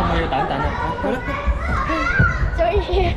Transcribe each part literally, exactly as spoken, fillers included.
không bao giờ tận tận à. Sorry.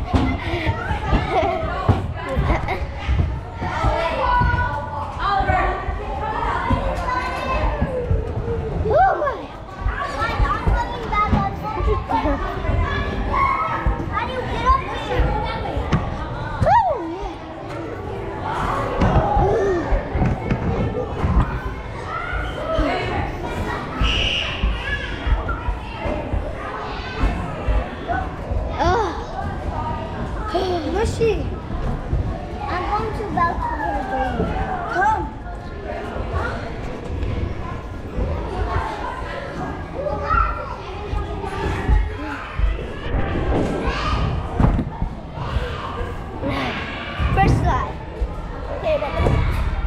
Mushy. I'm going to about to her. Come. First slide. Okay, then.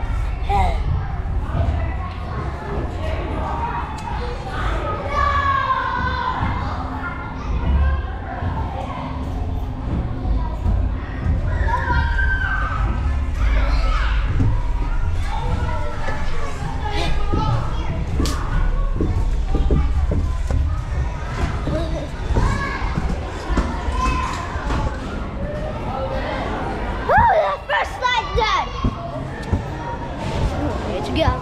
Go.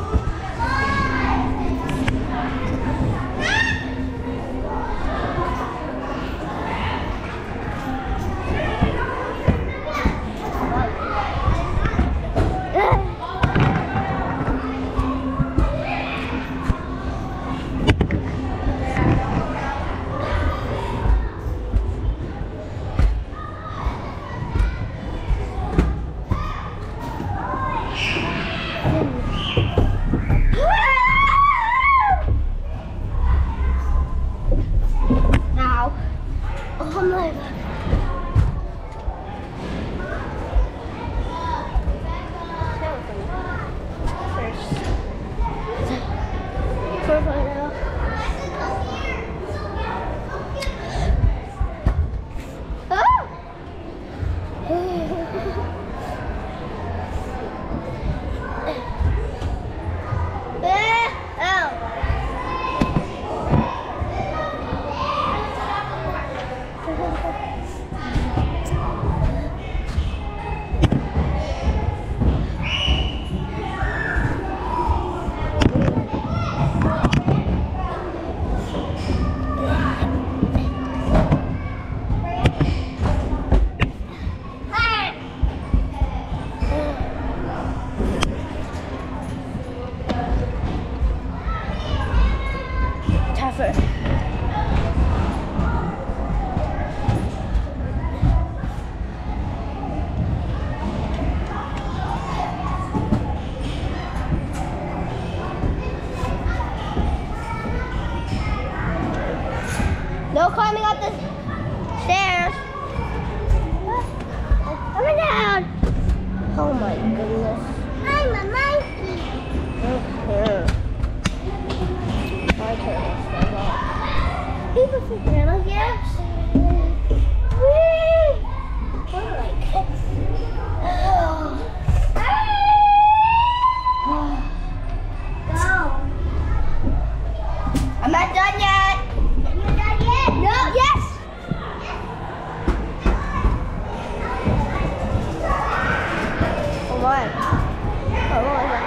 No climbing up the stairs. Coming down. Oh my goodness. I'm a monkey. Mm-hmm. My turn. People think Grandma, yes. Whee! Oh my goodness. Go. I'm not done yet. No, yes! Come on. Come on.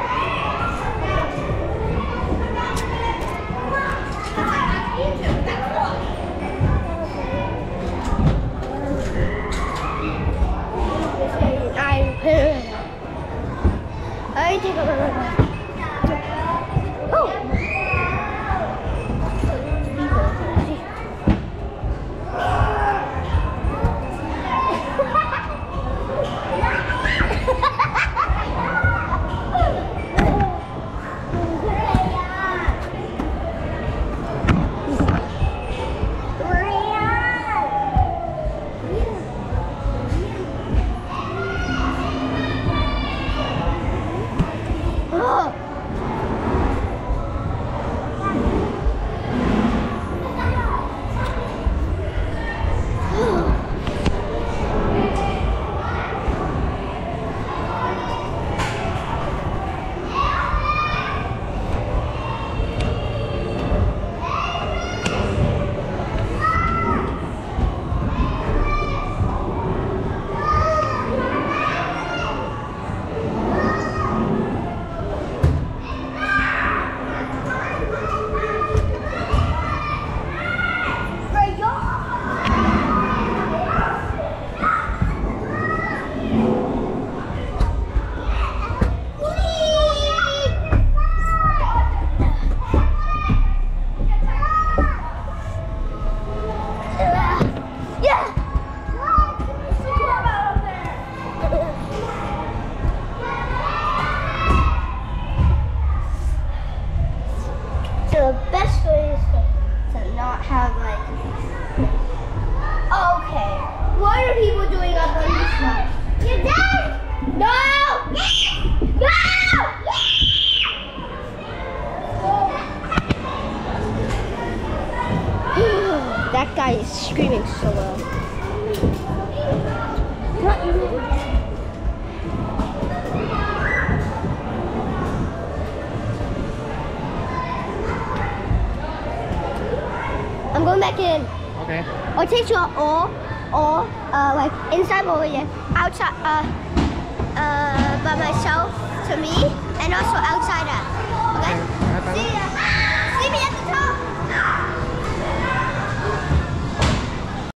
What are people doing up on this side? You're dead! No! No! That guy is screaming so well. I'm going back in. Okay. Or take you out, or, or uh, like inside over here, outside, uh, uh, by myself, to me.